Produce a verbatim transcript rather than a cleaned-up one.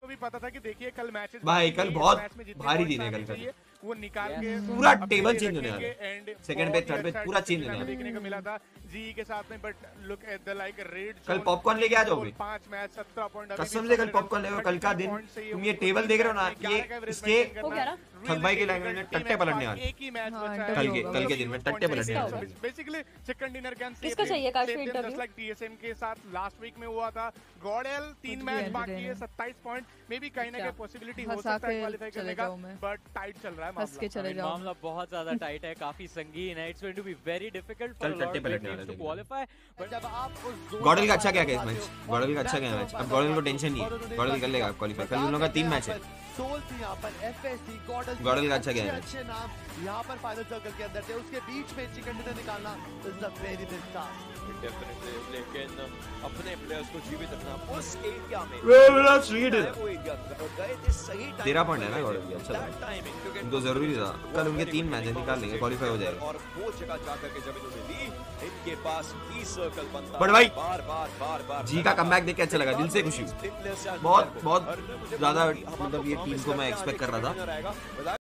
को भी पता था कि देखिए कल मैचेस भाई कल बहुत भारी दिन है कल का, वो निकाल के पूरा टेबल चेंज होने वाला है, सेकंड पे थर्ड पे पूरा चेंज होने वाला है। देखने को मिला था जी के साथ में, but look at the like red कल पॉपकॉर्न लेके आ जाओगे, पांच मैच सत्रह पॉइंट, कसम से कल पॉपकॉर्न ले, कल का दिन तुम ये टेबल देख रहे हो ना, ये इसके थक भाई के लैंग्वेज में टट्टे पलटने वाले, एक ही मैच बचा कल के कल के दिन में टट्टे पलटने वाले। Basically chicken dinner can say किसको चाहिए काश इंटरव्यू, जस्ट लाइक टीएसएम के साथ लास्ट वीक में हुआ था। गॉडेल तीन मैच बाकी है, सत्ताईस पॉइंट, मे बी कहीं ना कहीं पॉसिबिलिटी हो सकता है क्वालीफाई करने का, बट टाइट चल रहा है मामला। मामला बहुत ज्यादा टाइट है, काफी संगीन है। It's going to be very difficult for lord teams to qualify, but जब आप उस गॉडेल का अच्छा क्या है इस मैच, गॉडेल का अच्छा क्या मैच, अब गॉडेल को टेंशन नहीं है, गॉडेल कर लेगा क्वालीफाई। कल उन लोगों का तीन मैच है, सोल थी यहाँ पर, एफएससी, गॉडेल गॉडेल का अच्छा क्या है, अच्छे नाम यहाँ पर फाइनल सर्कल के अंदर थे, उसके बीच में चिकन डिनर निकालना is the very big task. Definitely, लेकिन अपने प्लेयर्स को जीवित रखना उस एरिया में वे वाला स्वीट है, वो एरिया गए थे सही टाइम, तेरह पॉइंट है ना गॉडेल का, अच्छा था टाइमिंग, इनको जरूरी था। कल उनके तीन मैच है, निकाल लेंगे, क्वालीफाई हो जाएगा। और वो जगह जाकर के जब इन्होंने ली, इनके पास की सर्कल बनता बट भाई बार बार बार बार जी का कमबैक देख के अच्छा लगा, दिल से खुशी, बहुत बहुत ज्यादा मतलब ये टीम को मैं एक्सपेक्ट कर रहा था।